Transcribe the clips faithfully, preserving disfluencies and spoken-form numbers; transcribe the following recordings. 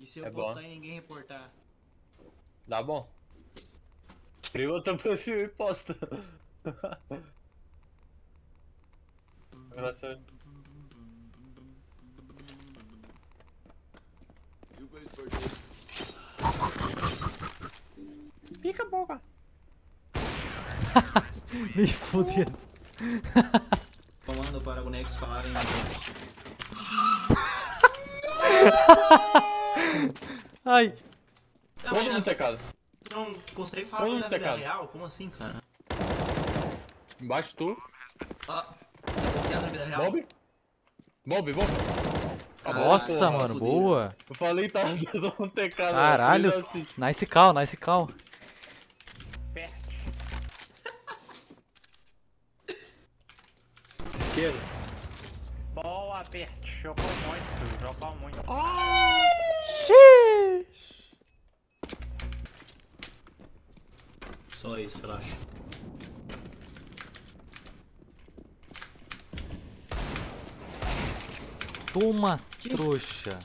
E se eu É postar bom. e ninguém reportar? Dá bom. Cria outro perfil e posta. Engraçado. Pica a boca. Me fudendo. Comando para bonecos falarem. Ai. Ah, Todo mas no na- teclado. Você não consegue falar Todo na no vida teclado. real? Como assim, cara? Embaixo tu. Ah, tá bloqueado na vida real? Bob. Bob, Bob. Acabou, Nossa, porra. mano, fudeu. boa. Eu falei tá todo no teclado. Caralho. Fez assim. Nice call, nice call. Esquerda. Boa, Bert. Jogou muito, jogou muito. Xiii. Só isso, relaxa. Toma, trouxa.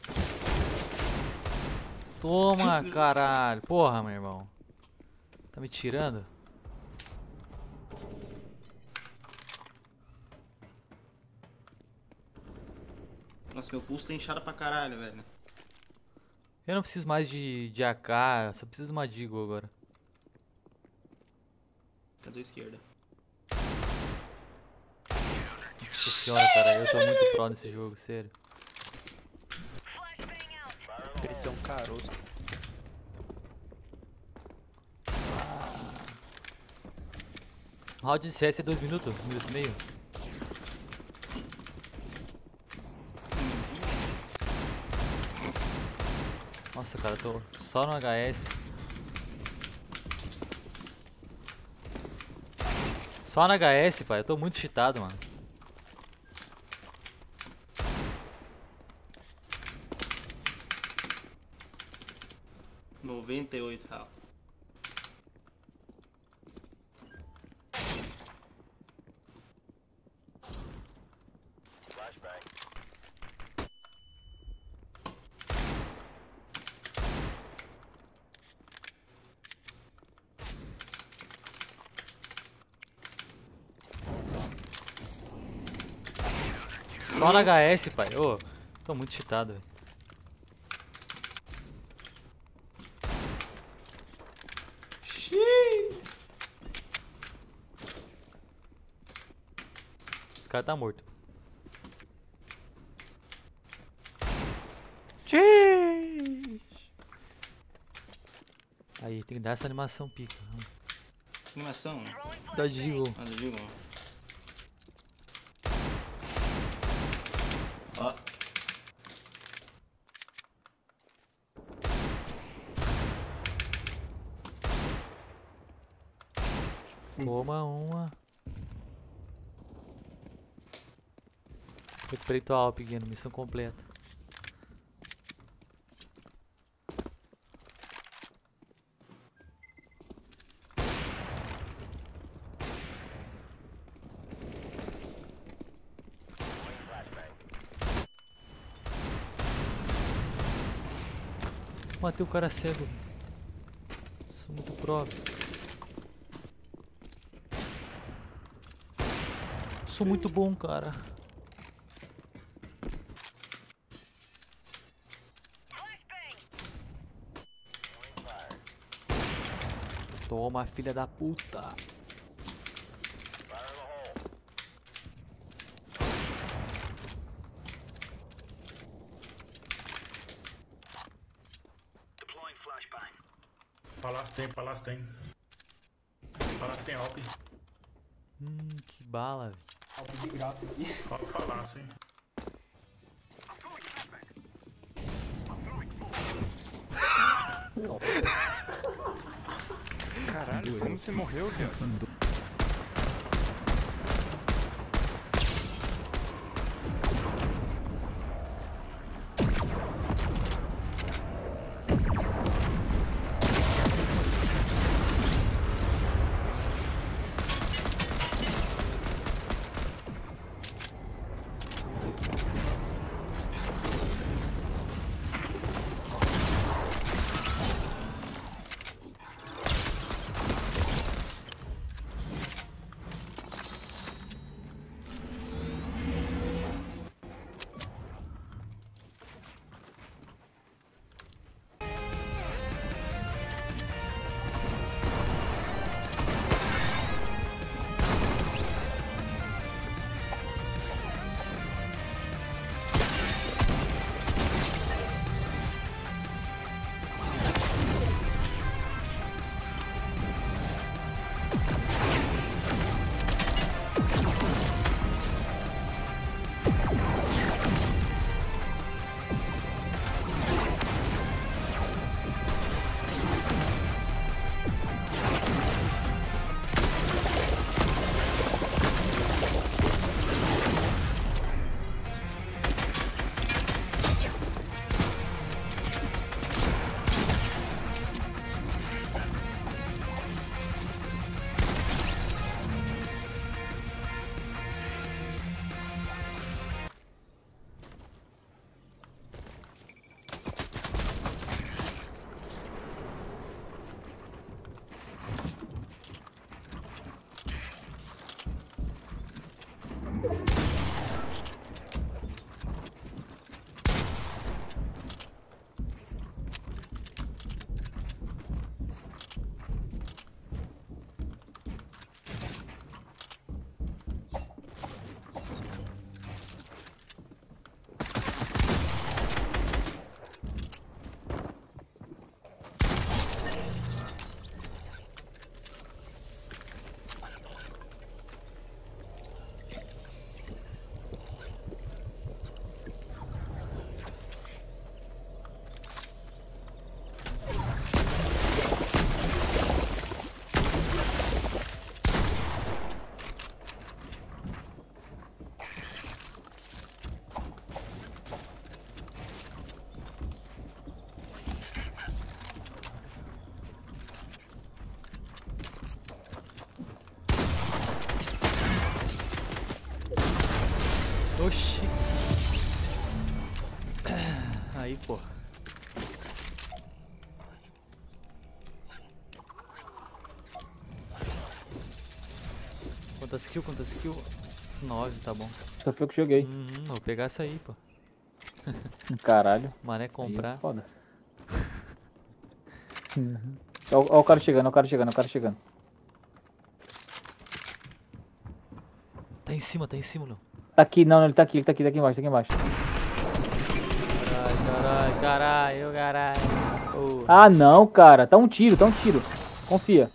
Toma, caralho. Porra, meu irmão. Tá me tirando? Nossa, meu pulso tá inchado pra caralho, velho. Eu não preciso mais de, de A K, só preciso de uma Deagle agora. Tá do esquerda. Nossa senhora, cara, eu tô muito pro nesse jogo, sério. Esse é um caroço. Round de C S é dois minutos, um minuto e meio. Nossa, cara, eu tô só no H S. Só no H S, pai, eu tô muito cheatado, mano. noventa e oito real. Só no H S, pai. Ô, tô muito cheatado, velho. Esse cara tá morto. Xiii. Aí, tem que dar essa animação pica. Animação? Da Deagle. Ah, do Digo. Ó. Toma uma. Recuperei tua Alp, Guino. Missão completa. Matei o cara cego. Sou muito pro. Sou muito bom, cara. Toma, filha da puta. Palácio tem, palácio tem. Palácio tem Alp. Hum, que bala, velho. Alp de graça aqui. Alp palácio, hein. Caralho, como você morreu, viado? Aí, pô. Quantas kills, quantas kills? Nove, tá bom. Só foi eu que joguei. Uhum, vou pegar essa aí, pô. Caralho. Mané Aí é comprar. foda. Uhum. Ó, ó o cara chegando, ó o cara chegando, ó o cara chegando. Tá em cima, tá em cima, Léo. Tá aqui, não, não, ele tá aqui, ele tá aqui, tá aqui embaixo, tá aqui embaixo. Caralho, caralho, caralho, caralho. Oh. Ah, não, cara. Tá um tiro, tá um tiro. Confia.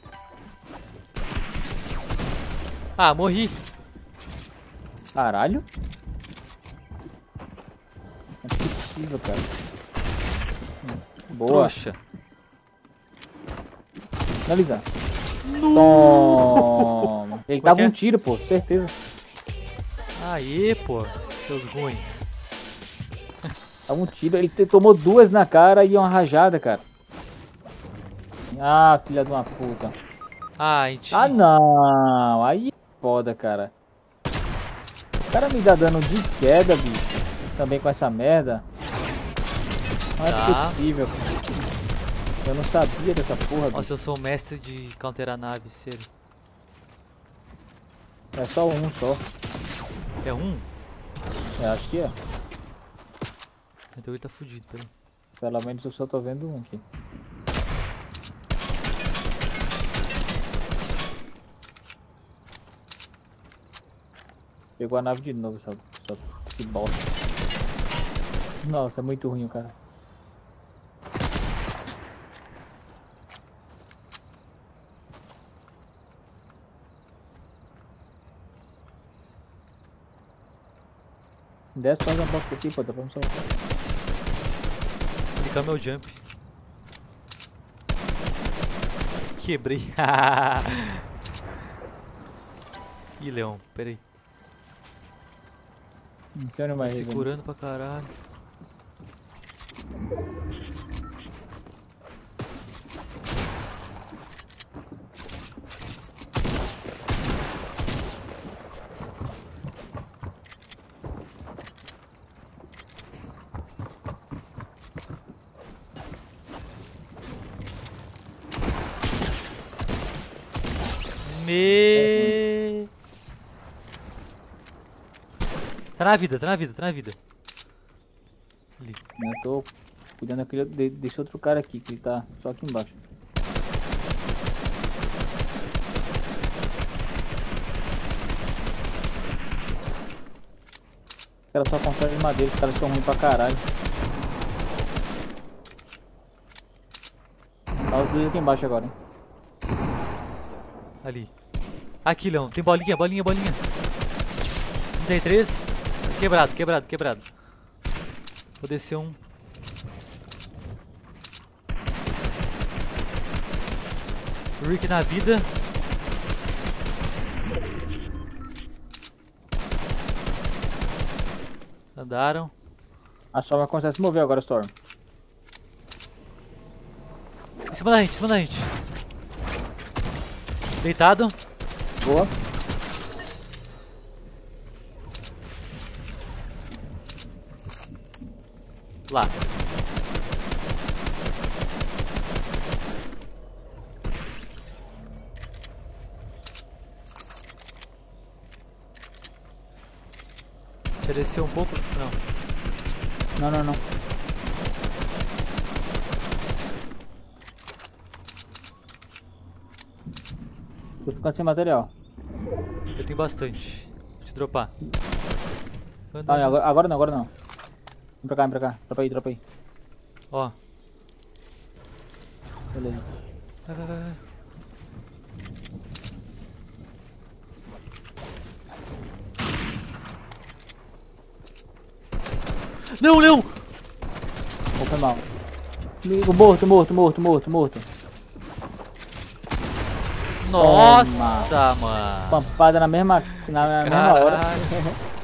Ah, morri. Caralho. Não é possível, cara. Boa. Trouxa. Finalizar. Toma. Ele tava que é? um tiro, pô, certeza. Aê, pô, seus ruins. Tava um tiro, ele te- tomou duas na cara e uma rajada, cara. Ah, filha de uma puta. Ah, a gente... Ah, não. Aí é foda, cara. O cara me dá dano de queda, bicho. Também com essa merda. Não é Tá. possível, cara. Eu não sabia dessa porra, bicho. Nossa, eu sou o mestre de counterar nave, sério. É só um só. É um? É, acho que é. Então ele tá fudido, peraí. Pelo menos eu só tô vendo um aqui. Pegou a nave de novo, sabe? Só que bosta. Nossa, é muito ruim o cara. Desce, faz uma box aqui, pô, dá pra me soltar. Clicar meu jump. Quebrei. Ih, Leão, peraí. Não tem onde Tá mais se resolver. curando pra caralho. Me... Tá na vida, tá na vida, tá na vida. Ali. Eu tô cuidando daquele, de, desse outro cara aqui, que ele tá só aqui embaixo. Os caras só constroem de madeira, os caras são ruins pra caralho. Tá os dois aqui embaixo agora, hein. Ali. Aqui, Leão. Tem bolinha, bolinha, bolinha. trinta e três. Quebrado, quebrado, quebrado. Vou descer um. Rick na vida. Andaram. A só vai começar a se mover agora, Storm. Em cima da gente, em cima da gente. Deitado. Boa. Lá. Você desceu um pouco? Não. Não, não, não. Tô ficando sem material. Eu tenho bastante. Vou te dropar. Ah, não, agora, agora não, agora não. Vem pra cá, vem pra cá. Dropa aí, dropa aí. Ó. Beleza. Vai, vai, vai, vai. Não, não! Oh, foi mal. Ligo, morto, morto, morto, morto, morto. Nossa, mano. Pampada na mesma, na, na mesma hora. Caralho.